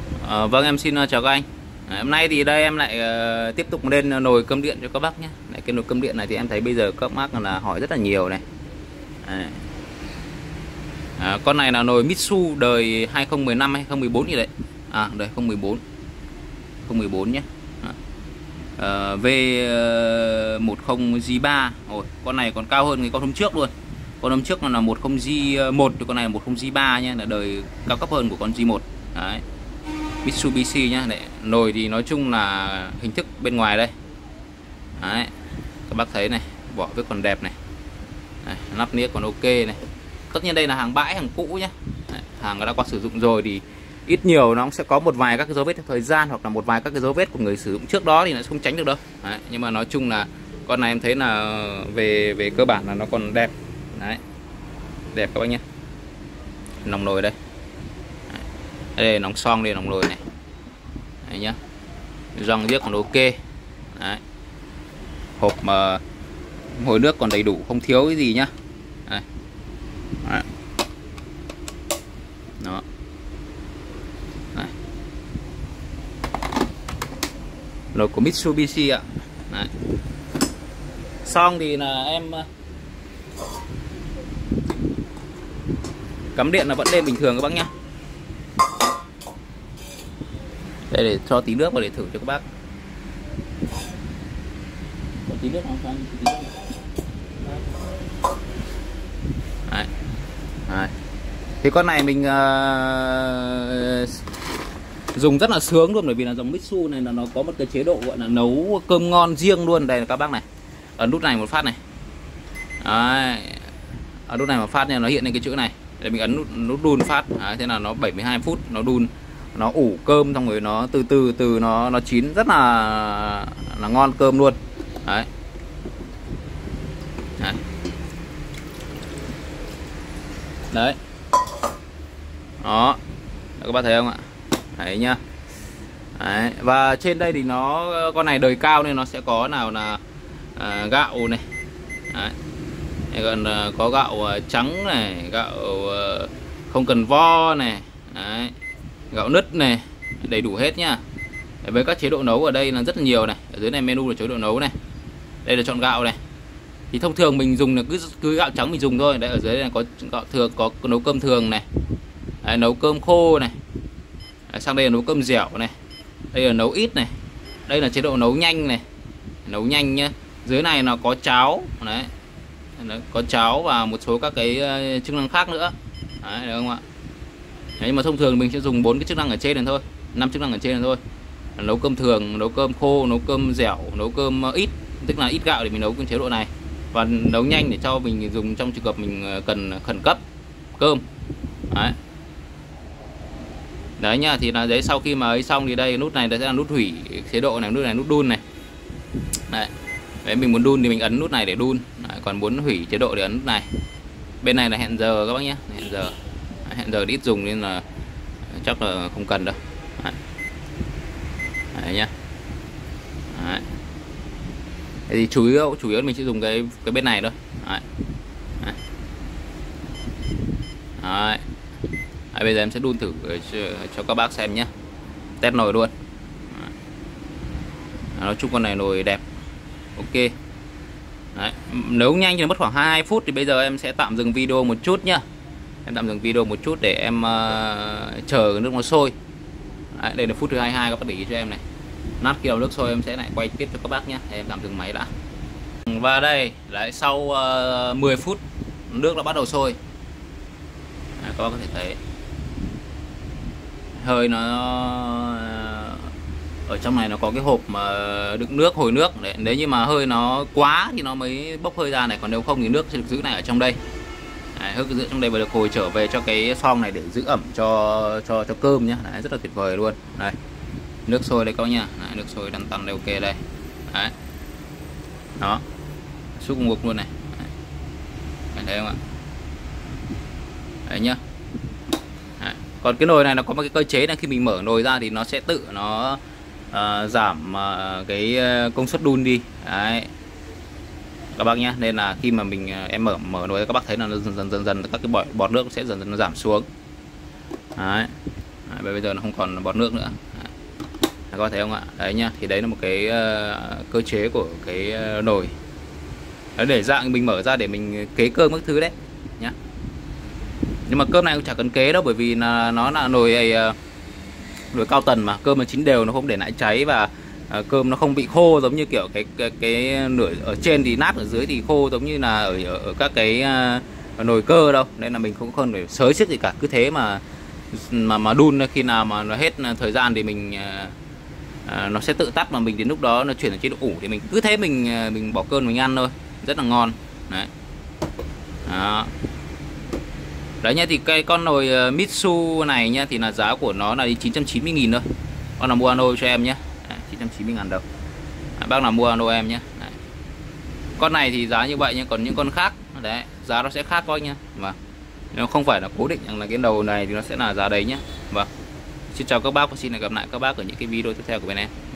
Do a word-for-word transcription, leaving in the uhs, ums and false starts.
Ờ, vâng, em xin uh, chào các anh. Đấy, hôm nay thì đây em lại uh, tiếp tục lên nồi cơm điện cho các bác nhé. Đấy, cái nồi cơm điện này thì em thấy bây giờ các bác là hỏi rất là nhiều này. Đấy. À, con này là nồi Mitsu đời hai không một năm hay hai không một bốn gì đấy. À, đời hai không một bốn. hai không một bốn nhé. À, V mười G ba. Ôi, con này còn cao hơn cái con hôm trước luôn. Con hôm trước là mười G một thì con này là mười G ba nhé, là đời cao cấp hơn của con G một. Đấy. Mitsubishi nhá. Đấy, nồi thì nói chung là hình thức bên ngoài đây. Đấy, các bác thấy này, vỏ vết còn đẹp này. Đấy, nắp nĩa còn ok này. Tất nhiên đây là hàng bãi, hàng cũ nhá. Đấy, hàng đã qua sử dụng rồi thì ít nhiều nó cũng sẽ có một vài các cái dấu vết theo thời gian, hoặc là một vài các cái dấu vết của người sử dụng trước đó thì nó không tránh được đâu. Đấy, nhưng mà nói chung là con này em thấy là về về cơ bản là nó còn đẹp. Đấy, đẹp các bác nhé. Nòng nồi đây. Đấy, đây nòng son, đây nòng nồi này. Đấy nhá, răng riếc còn ok. Đấy, hộp mà hồi nước còn đầy đủ, không thiếu cái gì nhá. Đấy. Đấy. Đó. Đấy. Nồi của Mitsubishi ạ. Đấy. Xong thì là em cắm điện là vẫn lên bình thường các bác nhá. Đây, để cho tí nước vào để thử cho các bác. Có tí nước không cho anh? Tí nước. Đấy. Đấy. Thì con này mình uh, dùng rất là sướng luôn, bởi vì là dòng Mitsu này là nó có một cái chế độ gọi là nấu cơm ngon riêng luôn. Đây là các bác này, ấn nút này một phát này. Đấy. Ở nút này một phát nha, nó hiện lên cái chữ này. Để mình ấn nút, nút đun phát. Đấy, thế là nó bảy mươi hai phút nó đun, nó ủ cơm xong rồi nó từ từ từ nó nó chín rất là là ngon cơm luôn. Đấy. Đấy. Đấy. Đó. Các bạn thấy không ạ? Đấy nhá. Đấy. Và trên đây thì nó, con này đời cao nên nó sẽ có nào là à, gạo này. Đấy. Còn uh, có gạo uh, trắng này, gạo uh, không cần vo này. Đấy. Gạo nứt này, đầy đủ hết nhá. Đấy, với các chế độ nấu ở đây là rất là nhiều này. Ở dưới này menu là chế độ nấu này. Đây là chọn gạo này. Thì thông thường mình dùng là cứ cứ gạo trắng mình dùng thôi. Đấy, ở dưới này có gạo thường, có nấu cơm thường này. Đấy, nấu cơm khô này. Đấy, sang đây là nấu cơm dẻo này. Đây là nấu ít này. Đây là chế độ nấu nhanh này. Nấu nhanh nhá. Dưới này nó có cháo. Đấy. Đấy, có cháo và một số các cái uh, chức năng khác nữa. Đấy, được không ạ? Đấy, nhưng mà thông thường mình sẽ dùng bốn cái chức năng ở trên này thôi, năm chức năng ở trên này thôi. Nấu cơm thường, nấu cơm khô, nấu cơm dẻo, nấu cơm ít, tức là ít gạo để mình nấu cái chế độ này. Và nấu nhanh để cho mình dùng trong trường hợp mình cần khẩn cấp cơm. Đấy. Đấy nhá, thì là đấy, sau khi mà ấy xong thì đây nút này sẽ là nút hủy chế độ này, nút này nút đun này. Đấy. Đấy, mình muốn đun thì mình ấn nút này để đun. Đấy, còn muốn hủy chế độ thì ấn nút này. Bên này là hẹn giờ các bác nhé, hẹn giờ. Đấy, hẹn giờ ít dùng nên là chắc là không cần đâu. Đấy, đấy nhá. Đấy. Thế thì chủ yếu chủ yếu mình sẽ dùng cái cái bên này thôi. Đấy. Đấy. Đấy. Đấy, bây giờ em sẽ đun thử cho, cho các bác xem nhé, test nồi luôn. Đấy. Nói chung con này nồi đẹp, ok. Đấy. Nấu nhanh thì mất khoảng hai phút, thì bây giờ em sẽ tạm dừng video một chút nhá. Em tạm dừng video một chút để em uh, chờ nước nó sôi. Đấy, đây là phút thứ hai mươi hai, các bác để ý cho em này. Nát khi nào nước sôi em sẽ lại quay tiếp cho các bác nhé. Em tạm dừng máy đã. Và đây, lại sau uh, mười phút nước đã bắt đầu sôi. Đấy, các bác có thể thấy hơi nó ở trong này nó có cái hộp mà đựng nước, hồi nước. Đấy, nếu như mà hơi nó quá thì nó mới bốc hơi ra này, còn nếu không thì nước sẽ được giữ này ở trong đây. Đấy, hơi giữ trong đây và được hồi trở về cho cái xoong này để giữ ẩm cho cho cho cơm nhá. Đấy, rất là tuyệt vời luôn. Đây, nước sôi đây các bác nha. Đấy, nước sôi tăn tăn đây, ok đây. Đấy. Đó, xúc ngục luôn này. Đấy. Đấy, thấy không ạ? Đấy nhá. Đấy. Còn cái nồi này nó có một cái cơ chế là khi mình mở nồi ra thì nó sẽ tự nó uh, giảm uh, cái công suất đun đi. Đấy, các bác nhé. Nên là khi mà mình em mở mở nồi các bác thấy là nó dần dần dần dần các cái bọt, bọt nước sẽ dần dần nó giảm xuống. Đấy. Đấy, bây giờ nó không còn bọt nước nữa. Đấy. Các bạn thấy không ạ? Đấy nhá, thì đấy là một cái uh, cơ chế của cái uh, nồi. Đấy, để dạng mình mở ra để mình kế cơm các thứ đấy nhá. Nhưng mà cơm này cũng chả cần kế đâu, bởi vì là nó là nồi uh, nồi cao tần mà, cơm nó chín đều, nó không để lại cháy, và uh, cơm nó không bị khô giống như kiểu cái cái, cái nửa ở trên thì nát, ở dưới thì khô giống như là ở ở, ở các cái uh, nồi cơ đâu. Nên là mình không không phải xới xiết gì cả, cứ thế mà mà mà đun, khi nào mà nó hết thời gian thì mình uh, uh, nó sẽ tự tắt, mà mình đến lúc đó nó chuyển sang chế độ ủ thì mình cứ thế mình uh, mình bỏ cơm mình ăn thôi, rất là ngon. Đấy. Đó. Đấy nhá, thì cái con nồi uh, Mitsu này nhá, thì là giá của nó là chín trăm chín mươi nghìn thôi. Con nào mua Ano cho em nhé. chín trăm chín mươi ngàn đồng. Đấy, bác nào mua Ano em nhé. Đấy. Con này thì giá như vậy, nhưng còn những con khác đấy giá nó sẽ khác coi nha. Vâng. Nó không phải là cố định rằng là cái đầu này thì nó sẽ là giá đấy nhé. Vâng. Xin chào các bác và xin hẹn gặp lại các bác ở những cái video tiếp theo của bên em.